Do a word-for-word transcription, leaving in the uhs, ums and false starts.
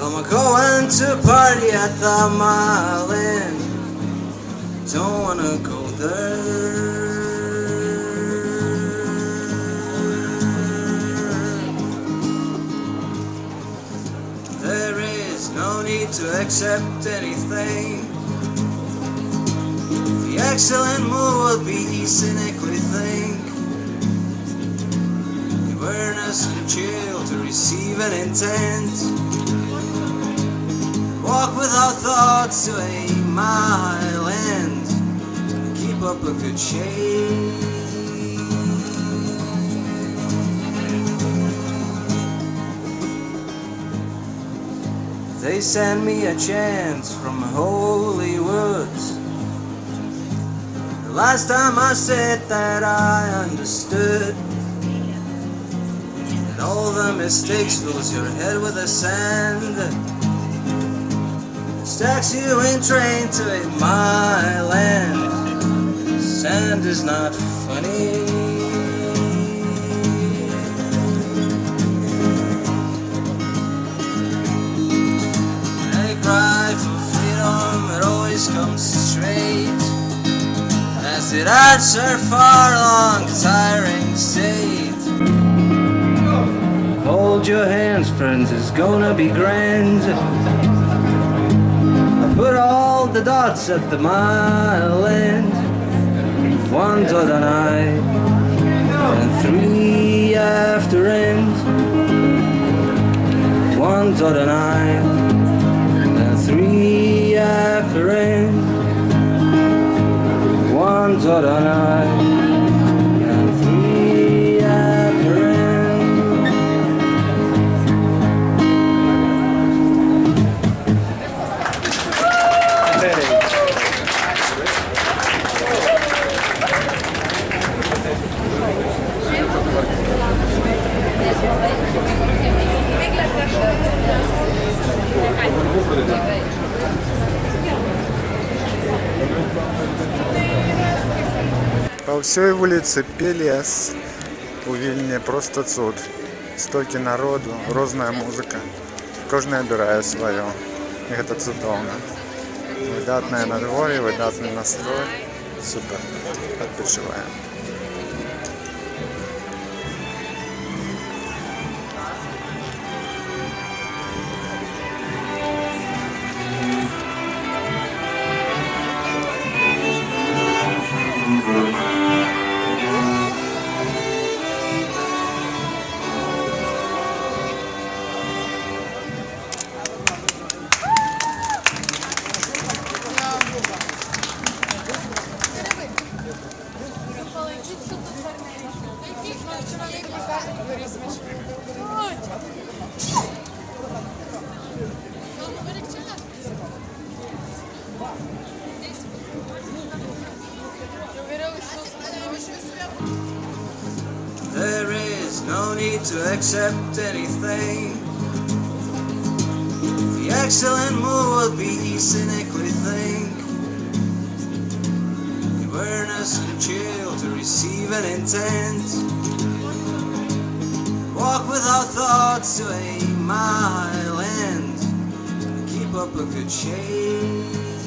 I'm going to party at the Mile End. Don't wanna go there. There is no need to accept anything. The excellent move will be cynically think. The awareness and chill to receive an intent. Walk without thoughts to a mile end. Keep up a good shape. They send me a chant from holy woods. The last time I said that I understood. And all the mistakes fills your head with the sand. Stacks you in train to a mile end. Sand is not funny. Cry for freedom, it always comes straight. As it answer for a long tiring state. Hold your hands, friends, it's gonna be grand. I put all the dots at the mile end. One dot on I, and three after end. One dot on I, three after end. One dot on I, and three after end. По всей вулиці Пелес у Вільні просто цуд. Стільки народу, різна музика. Кожен обирає своє. І це цудовно. Видатне надвор'я, видатний настрой. Супер. Відпочиваємо. There is no need to accept anything. The excellent move will be cynically think. The awareness and chill to receive an intent. Walk without thoughts to a mile end. Keep up a good shape.